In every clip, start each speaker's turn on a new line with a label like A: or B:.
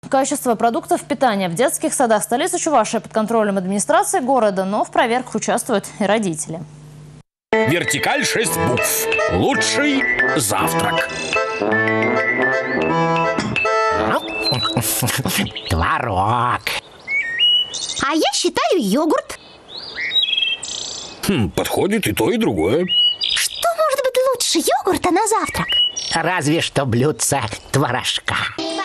A: Качество продуктов питания в детских садах столицы Чувашии под контролем администрации города, но в проверках участвуют и родители.
B: Вертикаль 6 букв. Лучший завтрак.
C: Творог.
D: А я считаю йогурт.
B: Подходит и то, и другое.
D: Что может быть лучше йогурта на завтрак?
C: Разве что блюдце творожка.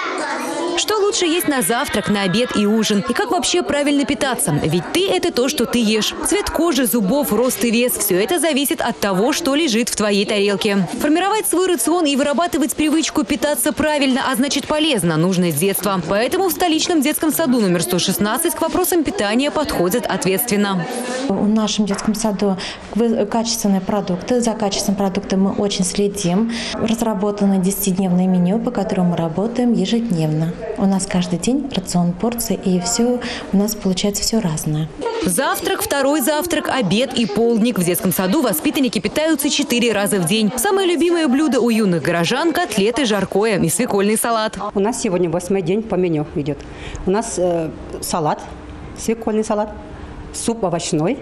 E: Что лучше есть на завтрак, на обед и ужин? И как вообще правильно питаться? Ведь ты – это то, что ты ешь. Цвет кожи, зубов, рост и вес – все это зависит от того, что лежит в твоей тарелке. Формировать свой рацион и вырабатывать привычку питаться правильно, а значит полезно, нужно с детства. Поэтому в столичном детском саду номер 116 к вопросам питания подходят ответственно.
F: В нашем детском саду качественные продукты. За качеством продукта мы очень следим. Разработано 10-дневное меню, по которому мы работаем ежедневно. У нас каждый день рацион порций, и все у нас получается все разное.
E: Завтрак, второй завтрак, обед и полдник. В детском саду воспитанники питаются 4 раза в день. Самое любимое блюдо у юных горожан – котлеты, жаркое и свекольный салат.
G: У нас сегодня 8-й день по меню идет. У нас салат, свекольный салат, суп овощной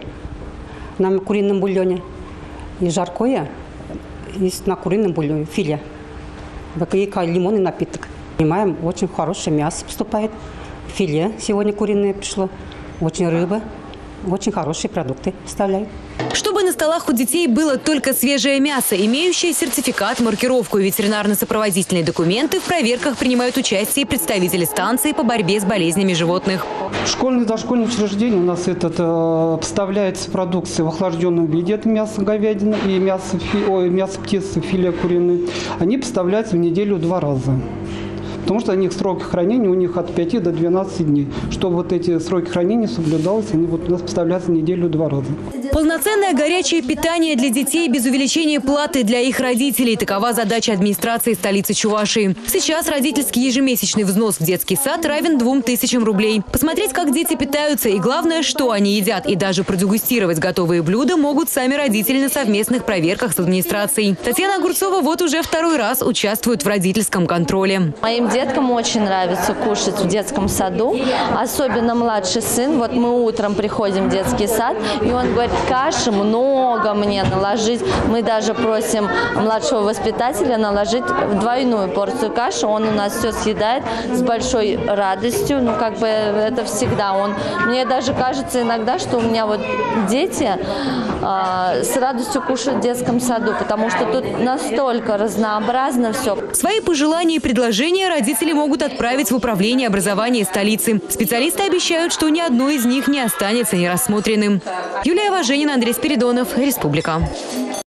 G: на курином бульоне и жаркое на курином бульоне, филе. И лимонный напиток. Понимаем, очень хорошее мясо поступает. Филе сегодня куриное пришло. Очень рыба. Очень хорошие продукты поставляют.
E: Чтобы на столах у детей было только свежее мясо, имеющее сертификат, маркировку и ветеринарно-сопроводительные документы, в проверках принимают участие представители станции по борьбе с болезнями животных.
H: В школьных и дошкольных учреждениях у нас поставляется продукция в охлажденном виде. Это мясо говядины и мясо птицы, филе куриное. Они поставляются в неделю 2 раза. Потому что сроки хранения у них от 5 до 12 дней. Чтобы вот эти сроки хранения соблюдалось, они у нас поставляются в неделю 2 раза.
E: Полноценное горячее питание для детей без увеличения платы для их родителей. Такова задача администрации столицы Чувашии. Сейчас родительский ежемесячный взнос в детский сад равен 2000 рублей. Посмотреть, как дети питаются и, главное, что они едят, и даже продегустировать готовые блюда могут сами родители на совместных проверках с администрацией. Татьяна Огурцова вот уже 2-й раз участвует в родительском контроле.
I: Моим деткам очень нравится кушать в детском саду, особенно младший сын. Вот мы утром приходим в детский сад, и он говорит: каши много мне наложить. Мы даже просим младшего воспитателя наложить 2-ю порцию каши. Он у нас все съедает с большой радостью. Это всегда он. Мне даже кажется иногда, что у меня вот дети с радостью кушают в детском саду, потому что тут настолько разнообразно все.
E: Свои пожелания и предложения родители могут отправить в управление образования столицы. Специалисты обещают, что ни одно из них не останется нерассмотренным. Юлия Важенина, Андрей Спиридонов, Республика.